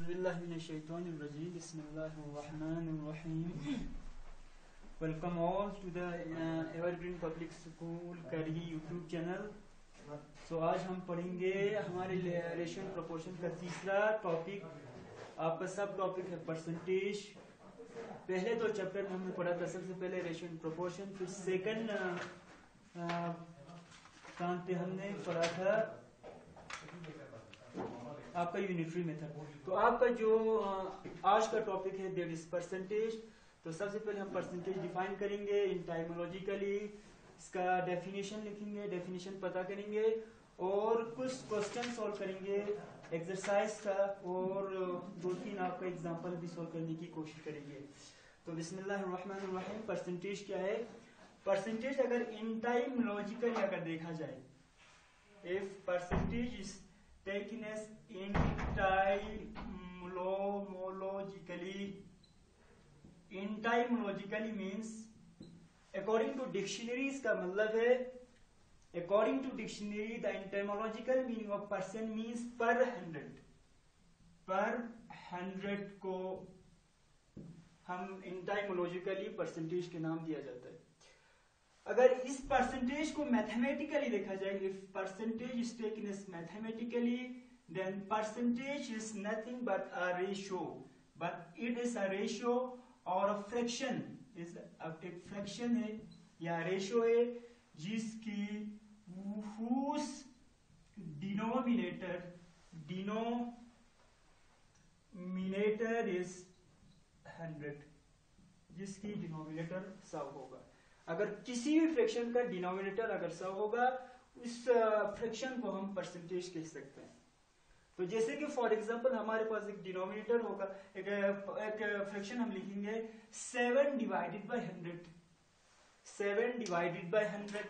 Auzubillahiminash-shaytanir-rajim. Bismillahir-rahmanir-rahim. Welcome all to the Evergreen Public School Karhi YouTube channel. So आज हम पढ़ेंगे हमारे ratio proportion का तीसरा टॉपिक. आपका सब टॉपिक है परसेंटेज. पहले तो चैप्टर में हमने पढ़ा था सबसे पहले रेशियो प्रोपोर्शन, फिर सेकंड काम पे हमने पढ़ा था आपका यूनिटरी मेथड. तो आपका जो आज का टॉपिक है दैट इज परसेंटेज. तो सबसे पहले हम परसेंटेज डिफाइन करेंगे इन टाइमोलॉजिकली, इसका डेफिनेशन लिखेंगे, डेफिनेशन पता करेंगे और कुछ क्वेश्चन सॉल्व करेंगे एक्सरसाइज का, और दो तीन आपका एग्जांपल भी सॉल्व करने की कोशिश करेंगे. तो बिस्मिल्लाहिर्रहमानिर्रहीम. परसेंटेज क्या है? परसेंटेज अगर इन टाइमोलॉजिकली अगर देखा जाए, if percentage is taken as entomologically means according to dictionaries का मतलब है, according to dictionary the entomological meaning of person means per 100 को हम entomologically परसेंटेज के नाम दिया जाता है. अगर इस परसेंटेज को मैथमेटिकली देखा जाए, if percentage is taken as mathematically, then percentage is nothing but a ratio, but it is a ratio और अ फ्रैक्शन. इज एक फ्रैक्शन है या रेशियो है जिसकी whose denominator is 100, जिसकी डिनोमिनेटर 100 होगा. अगर किसी भी फ्रैक्शन का डिनोमिनेटर अगर 100 होगा, उस फ्रैक्शन को हम परसेंटेज कह सकते हैं. तो जैसे कि फॉर एग्जांपल हमारे पास एक डिनोमिनेटर होगा, एक फ्रैक्शन हम लिखेंगे 7 divided by 100. 7 divided by 100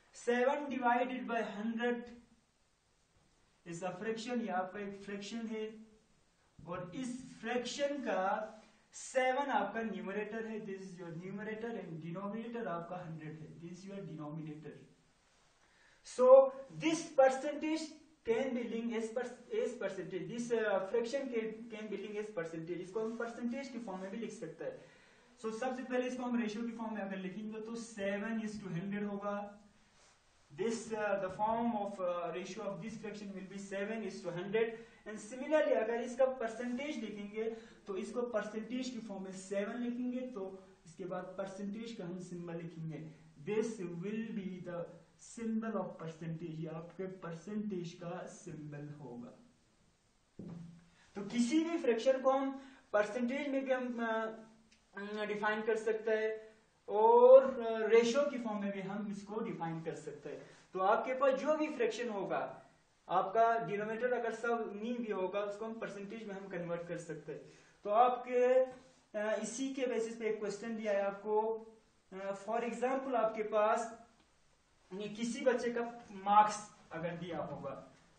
is a fraction. ये आपका एक फ्रैक्शन है और इस फ्रैक्शन का 7 आपका न्यूमरेटर है, this is your numerator, and denominator आपका 100 है, this is your denominator. So this percentage can be linked as percentage, this fraction can be linked as percentage. इसको हम परसेंटेज की फॉर्म में भी लिख सकते हैं. सो सबसे पहले इसको हम रेशियो की फॉर्म में अगर लिखेंगे तो 7:100 होगा. This the form of ratio of this fraction will be 7:100. And similarly अगर इसका परसेंटेज लिखेंगे तो इसको परसेंटेज की फॉर्म में 7 लिखेंगे, तो इसके बाद परसेंटेज का हम सिंबल लिखेंगे. This will be the symbol of percentage. ये आपके परसेंटेज का सिंबल होगा. तो किसी भी फ्रैक्शन को हम परसेंटेज में भी हम डिफाइन कर सकते हैं और रेशियो की फॉर्म में भी हम इसको डिफाइन कर सकते हैं. तो आपके पास जो भी फ्रैक्शन होगा, आपका डिनोमिनेटर अगर सब नहीं भी होगा, उसको हम परसेंटेज में हम कन्वर्ट कर सकते हैं. तो आपके इसी के बेसिस पे एक क्वेश्चन दिया है आपको. फॉर एग्जांपल आपके पास किसी बच्चे का मार्क्स अगर दिया होगा,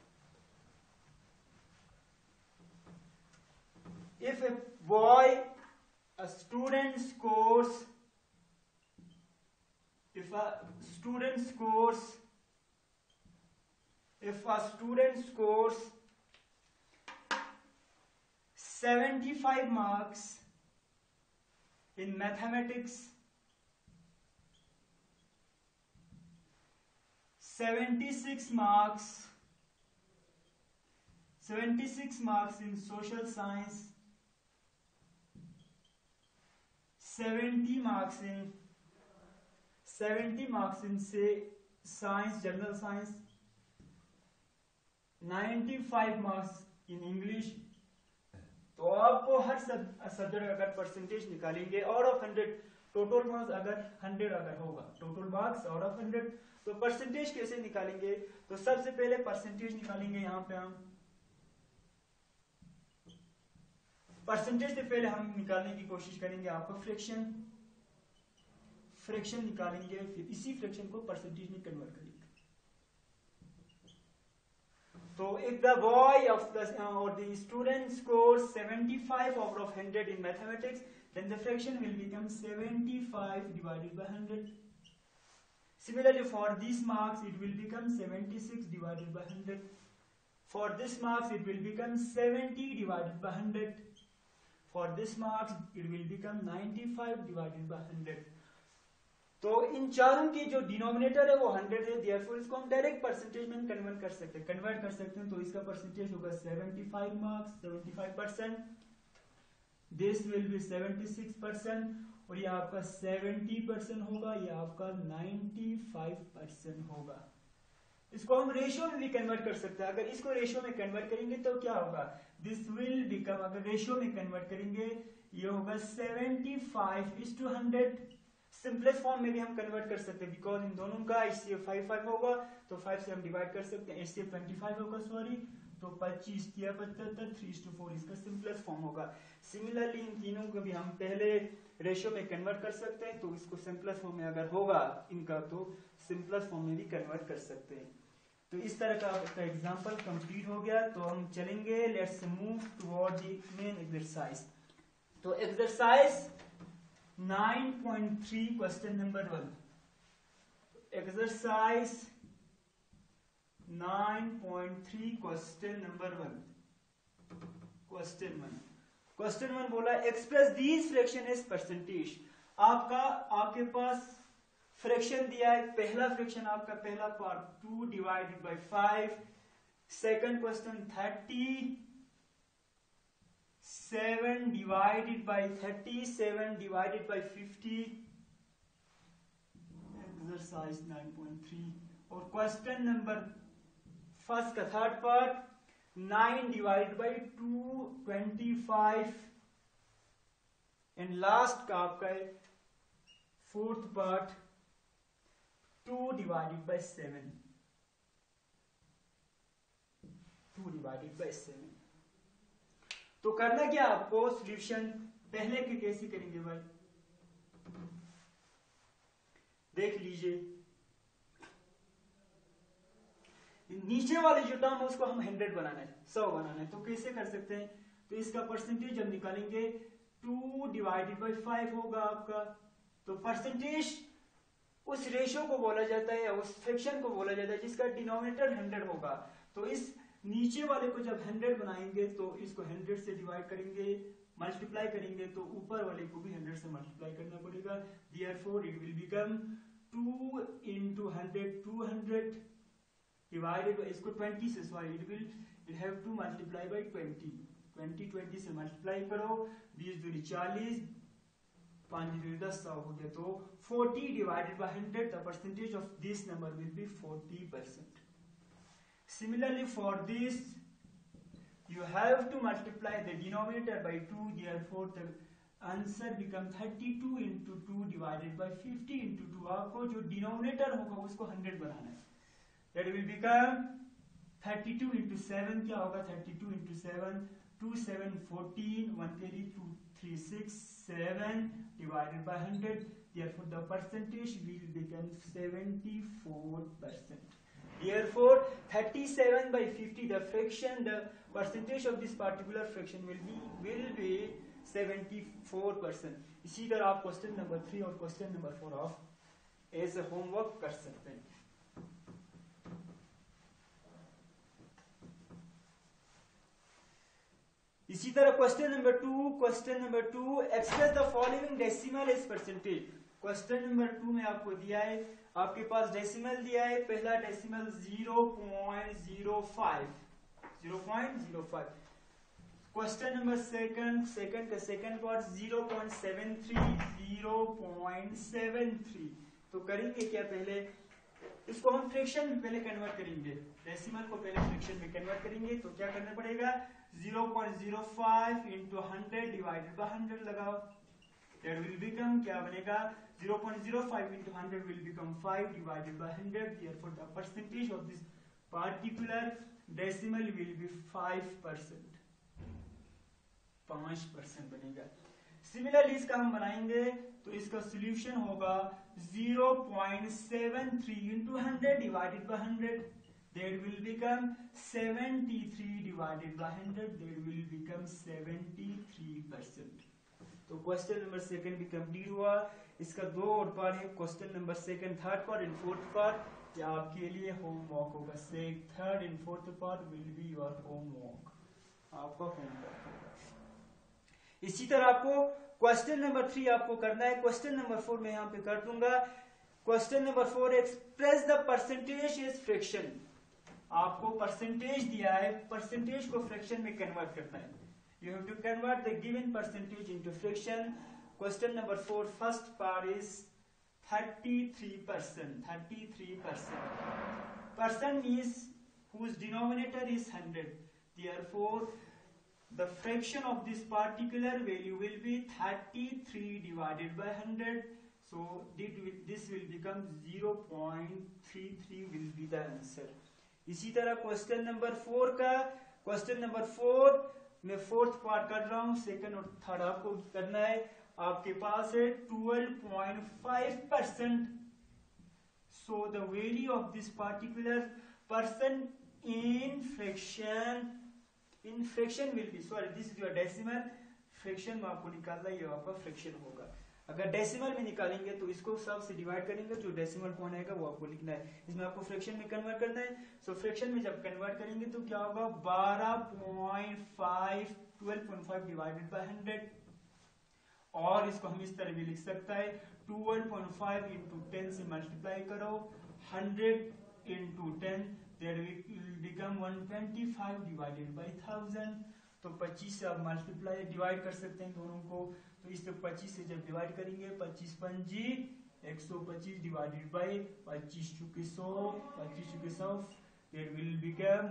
if a boy a student scores 75 marks in mathematics, 76 marks in social science, 70 marks in say science, general science, 95 marks in English. तो आपको हर सब्जेक्ट अगर परसेंटेज निकालेंगे आउट ऑफ 100, टोटल मार्क्स अगर 100 अगर होगा, टोटल मार्क्स आउट ऑफ 100, तो percentage कैसे निकालेंगे? तो सबसे पहले परसेंटेज निकालेंगे. यहाँ पे हम परसेंटेज से पहले हम निकालने की कोशिश करेंगे आपको फ्रैक्शन निकालेंगे, फिर इसी फ्रैक्शन को परसेंटेज में कन्वर्ट करेंगे. तो if the boy or the student scores 75 out of 100 in mathematics, then the fraction will become 75 divided by 100. Similarly, for these marks, it will become 76 divided by 100. For this marks it will become 70 divided by 100. For this marks it will become 95 divided by 100. तो इन चारों की जो denominator है वो 100 है, therefore इसको हम direct percentage में कन्वर्ट कर सकते हैं। तो इसका परसेंटेज होगा 75 मार्क्स, 75%, दिस विल बी 76%, और ये आपका 70% होगा, ये आपका 95% होगा। इसको हम रेशियो में भी कन्वर्ट कर सकते हैं। अगर इसको रेशियो में कन्वर्ट करेंगे तो क्या होगा, दिस विल बिकम, अगर रेशियो में कन्वर्ट करेंगे ये होगा 75:100। सिंपलेस्ट फॉर्म में भी हम कन्वर्ट कर सकते हैं, बिकॉज इन दोनों का HCF 5 होगा, तो 5 से हम डिवाइड कर सकते हैं। HCF 25 होगा, सॉरी, तो 25 या 75, 3:4 इसका सिंपलेस्ट फॉर्म होगा। सिमिलरली इन तीनों को भी हम पहले रेशियो में कन्वर्ट कर सकते हैं, तो इसको सिंपलेस्ट फॉर्म में अगर होगा इनका तो सिंपलेस्ट फॉर्म में भी कन्वर्ट कर सकते हैं। तो इस तरह का एग्जांपल कंप्लीट हो गया। तो हम चलेंगे, let's move toward the main exercise. तो exercise 9.3 question number 1। Exercise 9.3 question number 1। Question 1 बोला express this fraction as percentage. आपके पास फ्रैक्शन दिया है, पहला फ्रैक्शन आपका पहला part 2 divided by 5, second question 37 divided by 37 divided by 50, exercise 9.3। और क्वेश्चन नंबर फर्स्ट का third part 9 divided by 2 25, and last का आपका fourth part 2 divided by 7, 2 divided by 7। तो करना क्या आपको, सॉल्यूशन पहले के कैसे करेंगे भाई, देख लीजिए। नीचे वाले जो टर्म है उसको हम 100 बनाना है, 100 बनाना है। तो कैसे कर सकते हैं, तो इसका परसेंटेज हम निकालेंगे, 2 डिवाइडेड बाय 5 होगा आपका। तो परसेंटेज उस रेशियो को बोला जाता है या उस फ्रैक्शन को बोला जाता है जिसका डिनोमिनेटर 100 होगा। तो इस नीचे वाले को जब 100 बनाएंगे तो इसको 100 से डिवाइड करेंगे, मल्टीप्लाई करेंगे, तो ऊपर वाले को भी 100 से मल्टीप्लाई करना पड़ेगा। Therefore it will become 2 into 100, 200 divided by, इसको 20 से, sorry, it have to multiply by 20 से मल्टीप्लाई करो, 20 दूनी 40, 5 दूनी 10, 100 हो गया। तो 40 divided by 100, the percentage of this number will be 40%. Similarly for this you have to multiply the denominator by 2, therefore the answer becomes 32 into 2 divided by 50 into 2। आपको जो denominator होगा उसको 100 बनाना है, that will become 32 into 7, क्या होगा 32 into 7, 2 7 14, 1 carry 2 3 6 7 divided by 100, therefore the percentage will become 74%. Therefore 37 by 50, the fraction, the percentage of this particular fraction will be 74%. इसी तरह आप क्वेश्चन नंबर 3 और question number 4 of as a homework कर सकते हैं। इसी तरह question number 2 express the following decimal as percentage. Question number 2 में आपको दिया है, आपके पास डेसिमल दिया है, पहला डेसिमल 0.05। क्वेश्चन नंबर सेकंड का सेकंड पार्ट 0.73। तो करेंगे क्या, पहले इसको हम फ्रैक्शन में पहले कन्वर्ट करेंगे, डेसिमल को पहले फ्रैक्शन में कन्वर्ट करेंगे। तो क्या करना पड़ेगा, 0.05 into 100 डिवाइडेड बाय 100 लगाओ, that will become, क्या बनेगा, 0.05 into 100 will become 5 divided by 100, therefore the percentage of this particular decimal will be 5%, 5% बनेगा। सिमिलरली इसका हम बनाएंगे तो इसका सॉल्यूशन होगा 0.73 into 100 divided by 100, that will become 73 divided by 100, that will become 73%। तो तो क्वेश्चन नंबर सेकंड भी कंप्लीट हुआ। इसका 2 और पार्ट है, question number second, third part and fourth part. ये आपके लिए होमवर्क होगा। Third and fourth part will be your homework, आपका होमवर्क होगा। इसी तरह आपको क्वेश्चन नंबर 3 आपको करना है। क्वेश्चन नंबर 4 मैं यहाँ पे कर दूंगा। Question number 4, express the percentage is fraction. आपको परसेंटेज दिया है, परसेंटेज को फ्रैक्शन में कन्वर्ट करना है। You have to convert the given percentage into fraction. Question number 4, first part is 33%. 33%. Percent means whose denominator is 100. Therefore, the fraction of this particular value will be 33 divided by 100. So this will become 0.33 will be the answer. इसी तरह question number 4 का, question number 4 मैं fourth part कर रहा हूं, second और third आपको करना है। आपके पास है 12.5%। So the value of this particular person in fraction will be, sorry this is your decimal. Fraction में आपको निकालना है, ये आपका फ्रैक्शन होगा। अगर डेसिमल में निकालेंगे तो इसको सब से डिवाइड करेंगे, जो डेसिमल पॉइंट आएगा वो आपको लिखना है। इसमें आपको फ्रैक्शन में कन्वर्ट करना है। सो फ्रैक्शन में जब कन्वर्ट करेंगे तो क्या होगा, 12.5 डिवाइडेड बाय 100। और इसको हम इस तरह भी लिख सकता है, 12.5 इंटू 10 से मल्टीप्लाई करो, 100 into 10 that will become 125 divided by 1000। तो 25 से आप मल्टीप्लाई डिवाइड कर सकते हैं दोनों को। तो इस 25 से जब डिवाइड करेंगे, 25 पंजी 125 डिवाइडेड बाय 25 चुके 100, 25 चुके 100, it will become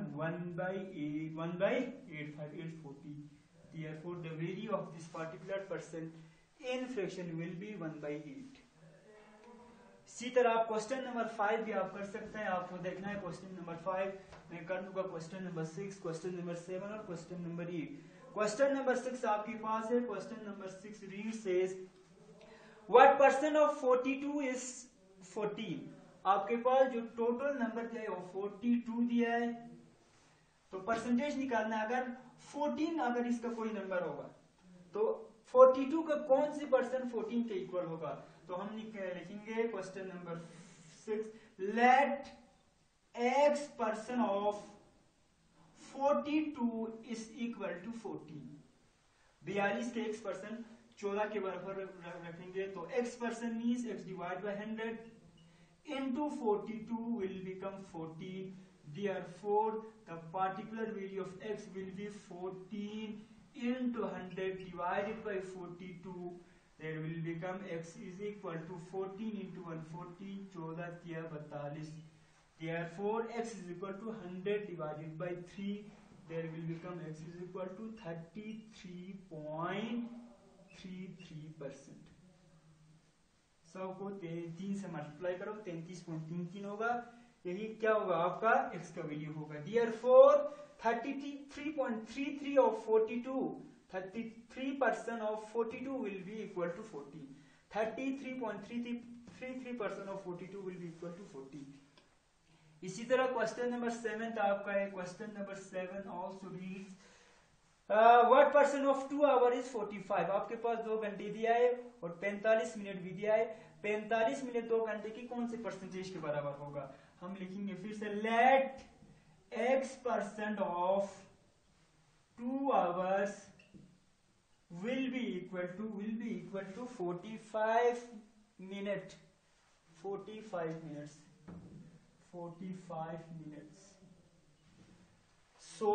1/840. Therefore, the value of this particular person in fraction will be 1/8. इसी तरह आप क्वेश्चन नंबर 5 भी आप कर सकते हैं। आपको देखना है क्वेश्चन नंबर 5 मैं कर दूंगा, क्वेश्चन नंबर 6, क्वेश्चन नंबर 7 और क्वेश्चन नंबर 8। क्वेश्चन नंबर 6 आपके पास है। Question number 6 read says what percent of 42 is 14। आपके पास जो टोटल नंबर दिया है वो 42 दिया है, तो परसेंटेज निकालना है। अगर 14 अगर इसका कोई नंबर होगा तो 42 का कौन सी परसेंट 14 के इक्वल होगा। तो हम लिखेंगे question number 6, let x percent of 42 is equal to 14। 42 के x परसेंट 14 के बराबर रखेंगे, तो x percent means x divide by 100 into 42 will become 14. Therefore, the particular value of x will be 14 into 100 divided by 42. That will become x is equal to 14 into 140, 14 3 42. Therefore, x is equal to 100 divided by 3. There will become x is equal to 33.33%. सबको 3 से multiply करो, 33.33 होगा। यही क्या होगा, आपका x का value होगा। Therefore, 33.33 of 42, 33% of 42 will be equal to 14. 33.33% of 42 will be equal to 14. इसी तरह क्वेश्चन नंबर 7 आपका है। Question number 7 also reads what percent of 2 hour is 45। आपके पास 2 घंटे दिया है और 45 मिनट भी दिया है। 45 मिनट 2 घंटे की कौन से परसेंटेज के बराबर होगा। हम लिखेंगे फिर से, let x percent of 2 hours will be equal to 45 minutes. 45 minutes. So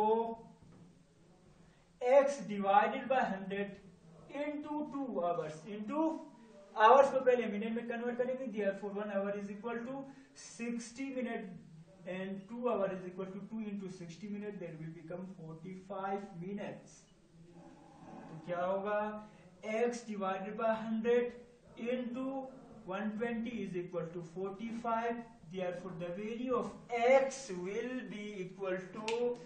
x divided by 100 into 2 hours. Into hours को पहले मिनट में कन्वर्ट करेंगे। Therefore 1 hour is equal to 60 minutes and 2 hour is equal to 2 into 60 minutes. That will become 45 minutes. तो क्या होगा, x divided by 100 into 120 is equal to 45. Therefore, the value of x will be equal to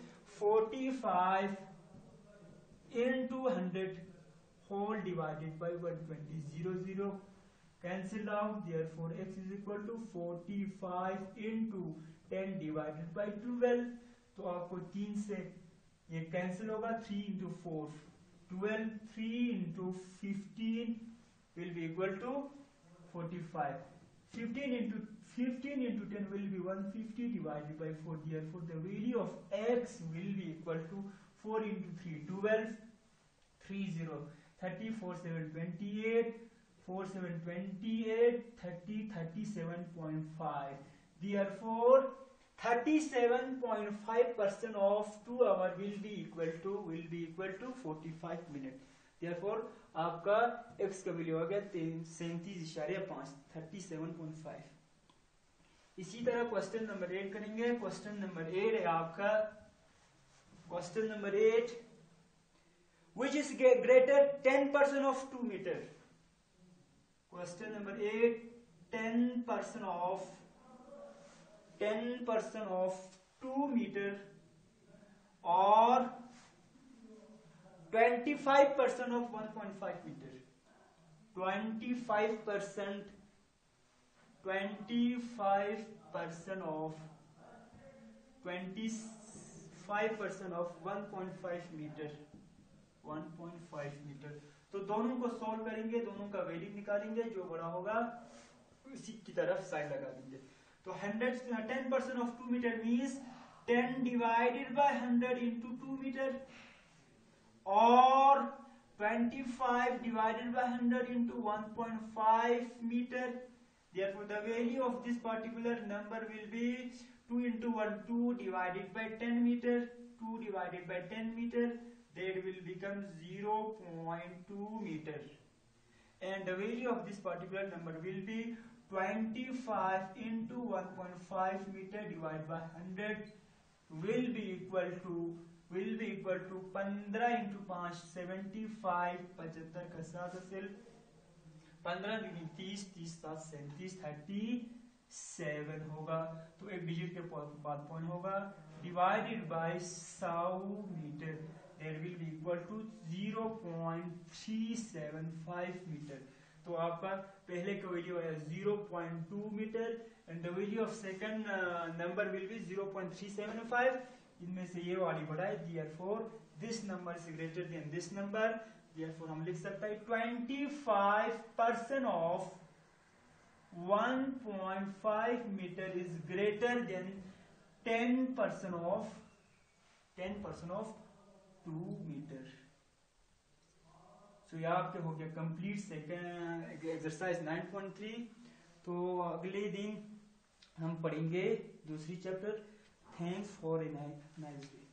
45 into 100 whole divided by 120. 0 cancelled out. Therefore, x is equal to 45 into 10 divided by 12. तो आपको 3 से ये cancel होगा, 3 into 4 12, 3 into 15 will be equal to 45. 15 into 10 will be 150 divided by 4. Therefore, the value of x will be equal to 4 into 3, 12, 30, 30, 4, 7, 28, 4, 7, 28, 30, 37.5. Therefore, 37.5% of 2 hour will be equal to 45 minutes. Therefore, आपका x का value आ गया 37.5, 37.5. इसी तरह question number 8 करेंगे. Question number 8 है आपका question number 8, which is greater 10% of 2 meter. Question number 8, 10% of 2 meter or 25% of 1.5 meter. 25% of 1.5 meter. 1.5 metre. तो दोनों को सॉल्व करेंगे, दोनों का वैल्यू निकालेंगे, जो बड़ा होगा उसी की तरफ साइड लगा देंगे. तो 10% of 2 मीटर मीन्स 10 divided by 100 into 2 meter or 25 divided by 100 into 1.5 meter. Therefore, the value of this particular number will be 2 into 1, 2 divided by 10 meter, 2 divided by 10 meter. That will become 0.2 meter, and the value of this particular number will be 25 into 1.5 meter divided by 100 will be equal to 15 into 5 75, 75 का 7 असेल 15 दूनी 30, 30 7 37, 37 होगा. तो एक digit के बाद point होगा divided by 100 metre. That will be equal to 0.375 metre. तो आपका पहले का वैल्यू है 0.2 metre and the value of second number will be 0.375. इनमें से ये वाली बड़ा है. Therefore, this number is greater than this number. Therefore, हम लिख सकते हैं 25% of 1.5 meter is greater than 10% of 2 metre. So यह आपके हो गया कंप्लीट सेकंड एक्सरसाइज 9.3. तो अगले दिन हम पढ़ेंगे दूसरी chapter. Thanks for a nice day.